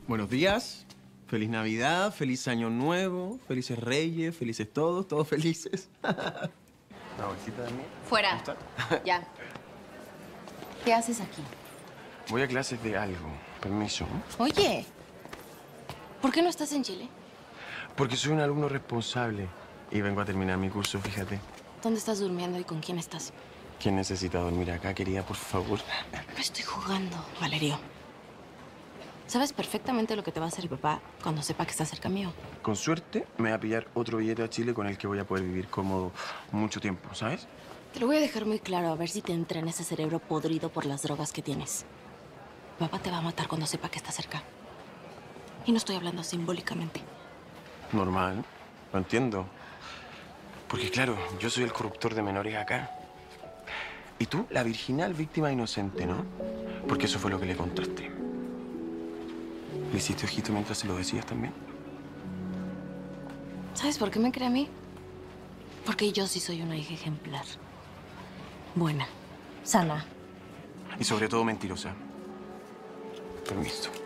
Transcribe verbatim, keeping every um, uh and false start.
Buenos días, feliz Navidad, feliz Año Nuevo, felices Reyes, felices todos, todos felices. ¿Una bolsita de mí? Fuera. Ya. ¿Qué haces aquí? Voy a clases de algo. Permiso. Oye, ¿por qué no estás en Chile? Porque soy un alumno responsable y vengo a terminar mi curso, fíjate. ¿Dónde estás durmiendo y con quién estás? ¿Quién necesita dormir acá, querida, por favor? No estoy jugando, Valerio. Sabes perfectamente lo que te va a hacer mi papá cuando sepa que estás cerca mío. Con suerte, me va a pillar otro billete a Chile con el que voy a poder vivir cómodo mucho tiempo, ¿sabes? Te lo voy a dejar muy claro, a ver si te entra en ese cerebro podrido por las drogas que tienes. Papá te va a matar cuando sepa que estás cerca. Y no estoy hablando simbólicamente. Normal, lo entiendo. Porque claro, yo soy el corruptor de menores acá. Y tú, la virginal víctima inocente, ¿no? Porque eso fue lo que le contaste. ¿Le hiciste ojito mientras se lo decías también? ¿Sabes por qué me cree a mí? Porque yo sí soy una hija ejemplar. Buena, sana. Y sobre todo mentirosa. Permiso.